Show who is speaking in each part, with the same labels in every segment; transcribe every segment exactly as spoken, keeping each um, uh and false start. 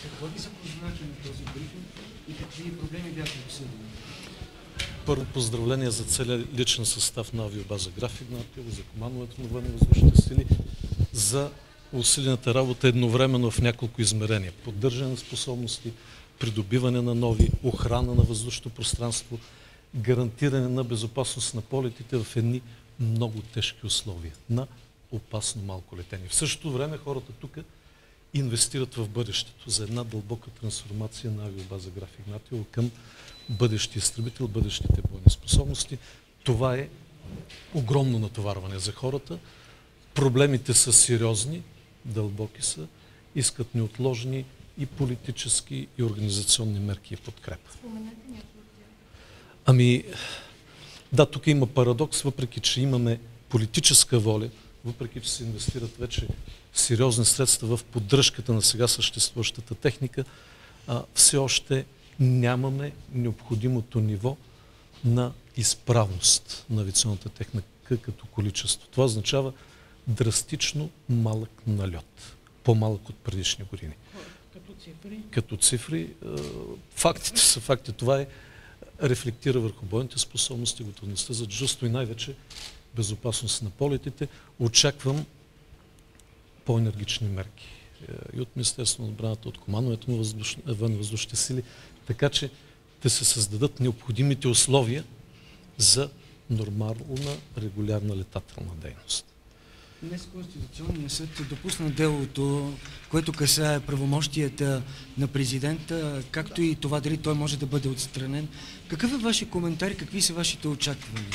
Speaker 1: Какво ви запознаха на този брифинг и какви проблеми бяха обсъдени?
Speaker 2: Първо поздравление за целият личен състав на авиобаза Граф Игнатиево, за командването на военно-въздушните сили, за усилената работа едновременно в няколко измерения. Поддържане на способности, придобиване на нови, охрана на въздушното пространство, гарантиране на безопасност на полетите в едни много тежки условия на опасно малко летение. В същото време хората тук инвестират в бъдещето за една дълбока трансформация на авиобаза Граф Игнатиево към бъдещия изтребител, бъдещите бойни способности. Това е огромно натоварване за хората. Проблемите са сериозни, дълбоки са, искат неотложни и политически, и организационни мерки и подкрепа.
Speaker 3: Споменете някои от тях.
Speaker 2: Ами, да, тук има парадокс, въпреки че имаме политическа воля, въпреки че се инвестират вече сериозни средства в поддръжката на сега съществуващата техника, а, все още нямаме необходимото ниво на изправност на авиационната техника като количество. Това означава драстично малък налет, по-малък от предишни години.
Speaker 1: Като цифри?
Speaker 2: Като цифри, фактите са факти. Това е рефлектира върху бойните способности, готовността за дежурство и най-вече безопасност на полетите. Очаквам по-енергични мерки и от Министерството на отбраната, от командването на военно-въздушните сили, така че да се създадат необходимите условия за нормална, регулярна летателна дейност.
Speaker 1: Днес Конституционният съд допусна делото, което касае правомощията на президента, както и това дали той може да бъде отстранен. Какъв е ваши коментар и какви са вашите очаквания?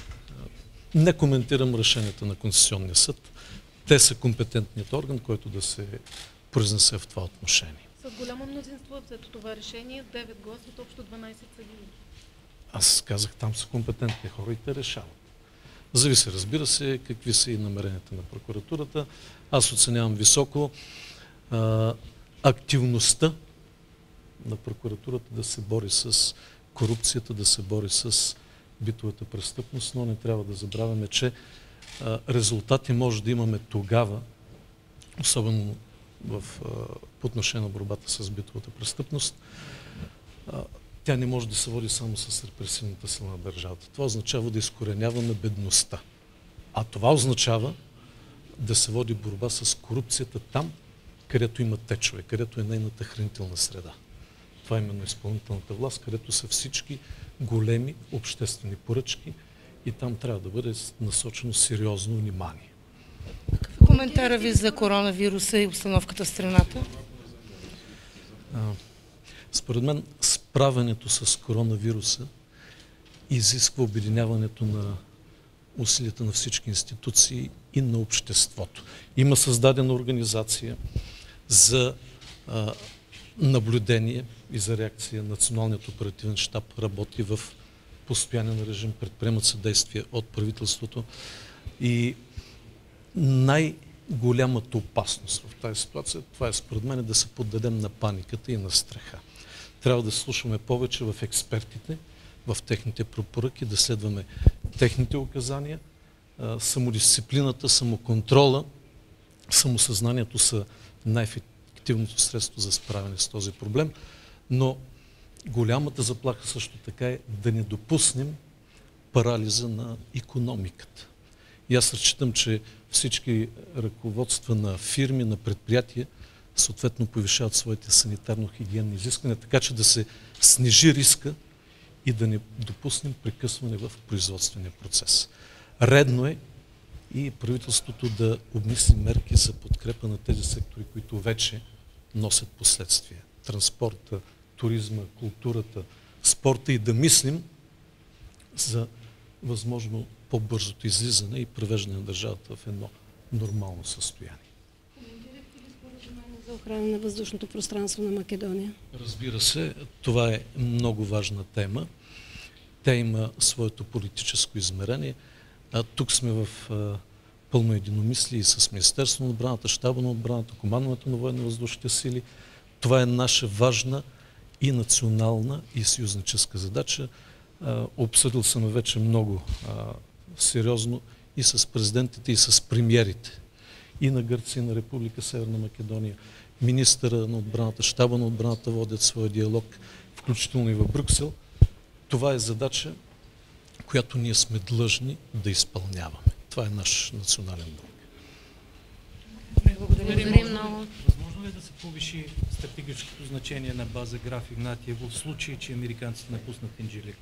Speaker 2: Не коментирам решенията на Конституционния съд. Те са компетентният орган, който да се произнесе в това отношение.
Speaker 3: С голямо мнозинство е взето това решение, девет гласа от общо дванайсет съдии.
Speaker 2: Аз казах, там са компетентни хора и те решават. Зависи, разбира се, какви са и намеренията на прокуратурата. Аз оценявам високо а, активността на прокуратурата да се бори с корупцията, да се бори с битовата престъпност, но не трябва да забравяме, че а, резултати може да имаме тогава, особено в, а, по отношение на борбата с битовата престъпност. А, Тя не може да се води само с репресивната сила на държавата. Това означава да изкореняваме бедността. А това означава да се води борба с корупцията там, където има течове, където е нейната хранителна среда. Това е именно изпълнителната власт, където са всички големи обществени поръчки и там трябва да бъде насочено сериозно внимание.
Speaker 4: Какъв е коментара ви за коронавируса и обстановката в страната?
Speaker 2: Според мен справянето с коронавируса изисква обединяването на усилията на всички институции и на обществото. Има създадена организация за а, наблюдение и за реакция. Националният оперативен щаб работи в постоянен режим, предприемат се действия от правителството и най-голямата опасност в тази ситуация, това е според мен да се поддадем на паниката и на страха. Трябва да слушаме повече в експертите, в техните препоръки, да следваме техните указания. Самодисциплината, самоконтрола, самосъзнанието са най-ефективното средство за справяне с този проблем, но голямата заплаха също така е да не допуснем парализа на икономиката. И аз разчитам, че всички ръководства на фирми, на предприятия съответно повишават своите санитарно-хигиенни изисквания, така че да се снижи риска и да не допуснем прекъсване в производствения процес. Редно е и правителството да обмисли мерки за подкрепа на тези сектори, които вече носят последствия. Транспорта, туризма, културата, спорта и да мислим за възможно по-бързото излизане и превеждане на държавата в едно нормално състояние.
Speaker 4: За охрана на въздушното пространство на Македония?
Speaker 2: Разбира се, това е много важна тема. Тя има своето политическо измерение. А тук сме в а, пълно единомислие и с Министерството на отбраната, Щаба на отбраната, командването на военно-въздушните сили. Това е наша важна и национална и съюзническа задача. А, обсъдил съм вече много а, сериозно и с президентите, и с премиерите и на Гърция, и на Република Северна Македония, министъра на отбраната, щаба на отбраната водят своя диалог, включително и в Брюксел. Това е задача, която ние сме длъжни да изпълняваме. Това е наш национален дълг.
Speaker 4: Благодаря много.
Speaker 5: Възможно ли е да се повиши стратегическото значение на база Граф Игнатиево в случай, че американците напуснат Инджелик?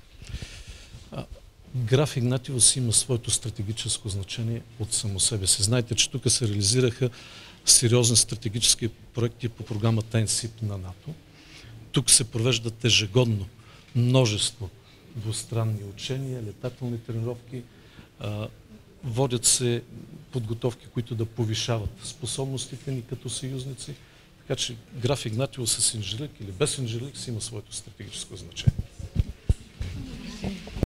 Speaker 2: Граф Игнатиево си има своето стратегическо значение от само себе си. Знаете, че тук се реализираха сериозни стратегически проекти по програмата ен си ай пи на НАТО. Тук се провеждат ежегодно множество двустранни учения, летателни тренировки, водят се подготовки, които да повишават способностите ни като съюзници. Така че Граф Игнатиево с Инджелик или без Инджелик си има своето стратегическо значение.